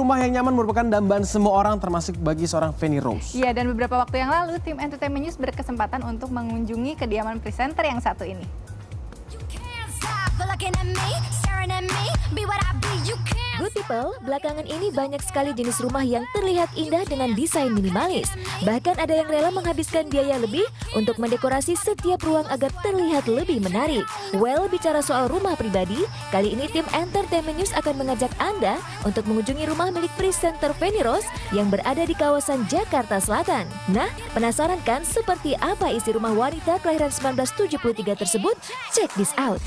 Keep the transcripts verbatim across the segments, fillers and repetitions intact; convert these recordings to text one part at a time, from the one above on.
rumah yang nyaman merupakan dambaan semua orang termasuk bagi seorang Feni Rose. Iya, dan beberapa waktu yang lalu tim Entertainment News berkesempatan untuk mengunjungi kediaman presenter yang satu ini. Good people, belakangan ini banyak sekali jenis rumah yang terlihat indah dengan desain minimalis. Bahkan ada yang rela menghabiskan biaya lebih untuk mendekorasi setiap ruang agar terlihat lebih menarik. Well, bicara soal rumah pribadi, kali ini tim Entertainment News akan mengajak Anda untuk mengunjungi rumah milik presenter Feni Rose yang berada di kawasan Jakarta Selatan. Nah, penasaran kan seperti apa isi rumah wanita kelahiran seribu sembilan ratus tujuh puluh tiga tersebut? Check this out.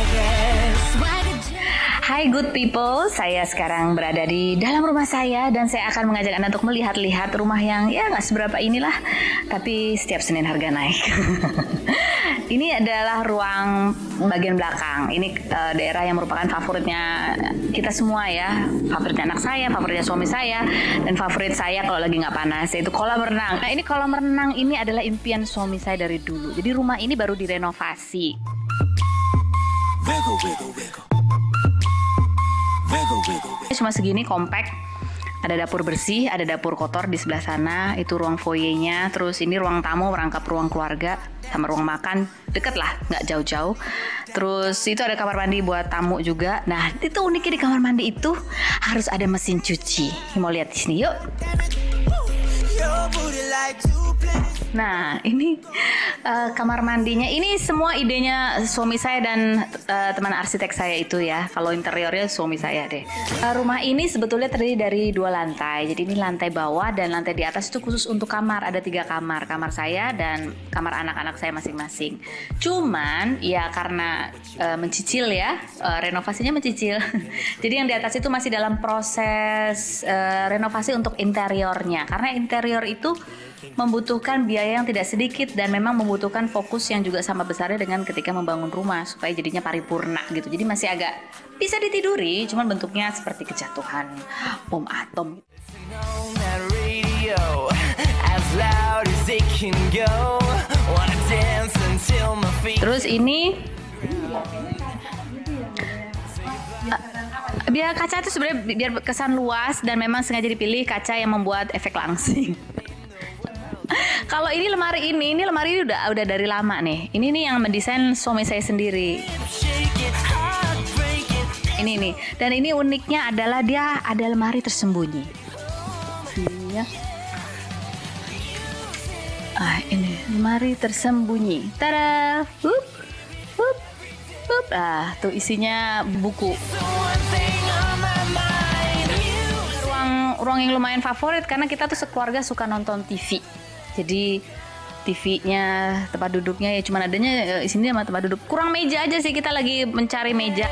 Hai good people, saya sekarang berada di dalam rumah saya dan saya akan mengajak Anda untuk melihat-lihat rumah yang ya nggak seberapa inilah, tapi setiap Senin harga naik. Ini adalah ruang bagian belakang. Ini uh, daerah yang merupakan favoritnya kita semua ya. Favoritnya anak saya, favoritnya suami saya, dan favorit saya kalau lagi nggak panas, yaitu kolam renang. Nah ini kolam renang ini adalah impian suami saya dari dulu. Jadi rumah ini baru direnovasi. Cuma segini compact. Ada dapur bersih, ada dapur kotor di sebelah sana, itu ruang foyernya. Terus ini ruang tamu merangkap ruang keluarga sama ruang makan, deket lah, nggak jauh-jauh. Terus itu ada kamar mandi buat tamu juga. Nah itu uniknya di kamar mandi itu harus ada mesin cuci. Mau lihat di sini yuk. Nah ini uh, kamar mandinya. Ini semua idenya suami saya dan uh, teman arsitek saya itu ya. Kalau interiornya suami saya deh. Uh, rumah ini sebetulnya terdiri dari dua lantai. Jadi ini lantai bawah dan lantai di atas itu khusus untuk kamar. Ada tiga kamar. Kamar saya dan kamar anak-anak saya masing-masing. Cuman ya karena uh, mencicil ya, uh, renovasinya mencicil. Jadi yang di atas itu masih dalam proses uh, renovasi untuk interiornya. Karena interior itu membutuhkan biaya yang tidak sedikit dan memang membutuhkan fokus yang juga sama besarnya dengan ketika membangun rumah supaya jadinya paripurna gitu. Jadi masih agak bisa ditiduri, cuman bentuknya seperti kejatuhan bom atom. Terus ini uh, biar kaca itu sebenarnya biar kesan luas dan memang sengaja dipilih kaca yang membuat efek langsing. Kalau ini lemari ini, ini lemari ini udah udah dari lama nih. Ini nih yang mendesain suami saya sendiri. Ini nih. Dan ini uniknya adalah dia ada lemari tersembunyi. Ini ya. Ah, ini lemari tersembunyi. Tada! Hup, hup, hup. Ah, tuh isinya buku. Ruang ruang yang lumayan favorit karena kita tuh sekeluarga suka nonton T V. Jadi T V-nya, tempat duduknya ya cuman adanya di sini sama tempat duduk. Kurang meja aja sih, kita lagi mencari meja.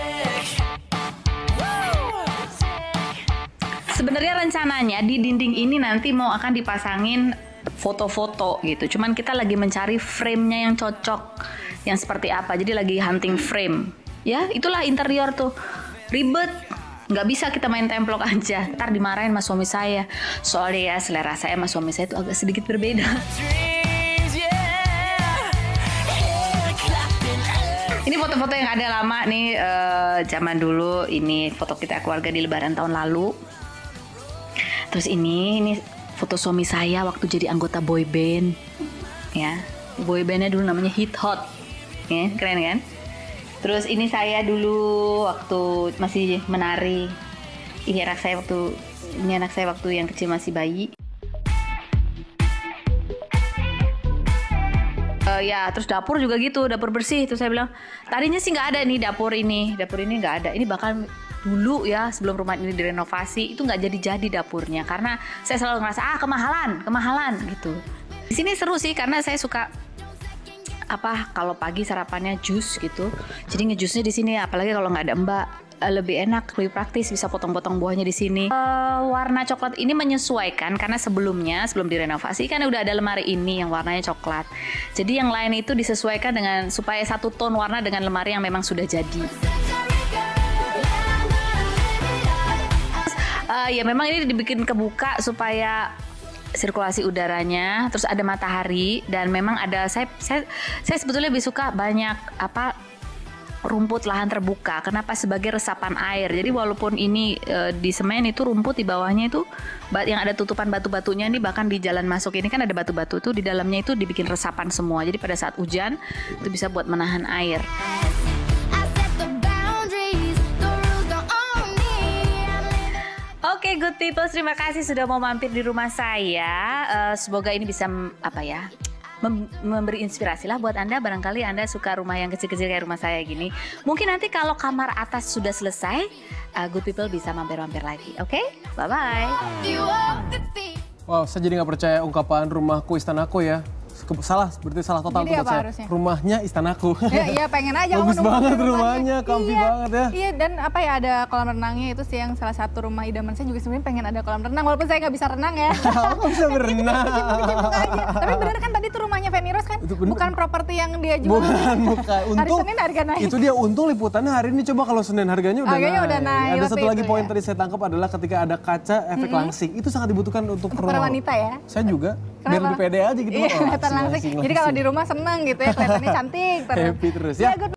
Sebenarnya rencananya di dinding ini nanti mau akan dipasangin foto-foto gitu. Cuman kita lagi mencari frame-nya yang cocok, yang seperti apa. Jadi lagi hunting frame. Ya, itulah interior tuh. Ribet. Nggak bisa kita main templok aja, ntar dimarahin sama suami saya. Soalnya ya selera saya sama suami saya itu agak sedikit berbeda. Ini foto-foto yang ada lama nih, uh, zaman dulu. Ini foto kita keluarga di lebaran tahun lalu. Terus ini, ini foto suami saya waktu jadi anggota boy band. Ya, boy bandnya dulu namanya Hit Hot. Ya, keren kan? Terus ini saya dulu waktu masih menari. Ini anak saya waktu ini anak saya waktu yang kecil masih bayi. Uh, ya, terus dapur juga gitu, dapur bersih. Terus saya bilang, tadinya sih nggak ada nih dapur ini, dapur ini nggak ada. Ini bahkan dulu ya sebelum rumah ini direnovasi itu nggak jadi-jadi dapurnya karena saya selalu ngerasa ah kemahalan, kemahalan gitu. Di sini seru sih karena saya suka apa kalau pagi sarapannya jus gitu, jadi ngejusnya di sini, apalagi kalau nggak ada mbak lebih enak, lebih praktis, bisa potong-potong buahnya di sini. Uh, warna coklat ini menyesuaikan karena sebelumnya sebelum direnovasi kan udah ada lemari ini yang warnanya coklat, jadi yang lain itu disesuaikan dengan supaya satu tone warna dengan lemari yang memang sudah jadi. Uh, ya memang ini dibikin kebuka supaya sirkulasi udaranya, terus ada matahari dan memang ada saya saya saya sebetulnya lebih suka banyak apa rumput lahan terbuka. Kenapa? Sebagai resapan air. Jadi walaupun ini e, di semen itu rumput di bawahnya itu yang ada tutupan batu-batunya ini, bahkan di jalan masuk ini kan ada batu-batu tuh, di dalamnya itu dibikin resapan semua. Jadi pada saat hujan itu bisa buat menahan air. Oke, okay, good people, terima kasih sudah mau mampir di rumah saya. Uh, semoga ini bisa apa ya, mem memberi inspirasi lah buat Anda. Barangkali Anda suka rumah yang kecil-kecil kayak rumah saya gini. Mungkin nanti kalau kamar atas sudah selesai, uh, good people bisa mampir-mampir lagi. Oke, okay? Bye-bye. Wow, saya jadi nggak percaya ungkapan rumahku istanaku ya. Salah, berarti salah total. Jadi apa saya. harusnya? Rumahnya istanaku. Ya, iya pengen aja. Bagus banget rumahnya, comfy iya, banget ya. Iya, dan apa ya, ada kolam renangnya, itu sih yang salah satu rumah idaman saya juga sebenarnya, pengen ada kolam renang. Walaupun saya nggak bisa renang ya. Aku bisa berenang. Tapi bener kan tadi tuh rumahnya Feni Rose kan? Itu bener. Bukan properti yang dia jual. Bukan, bukan. Untung, hari Senin harga naik. Itu dia untung liputannya hari ini. Coba kalau Senin harganya udah harganya naik. Udah naik. Ada satu lagi itu, poin ya. tadi saya tangkap adalah ketika ada kaca efek mm-hmm. langsing. Itu sangat dibutuhkan untuk, untuk para wanita ya. Saya juga. Kenapa? Biar lebih pede aja gitu. Iya, oh, langsing. Jadi kalau di rumah seneng gitu ya, kelihatannya cantik terus. Happy terus ya.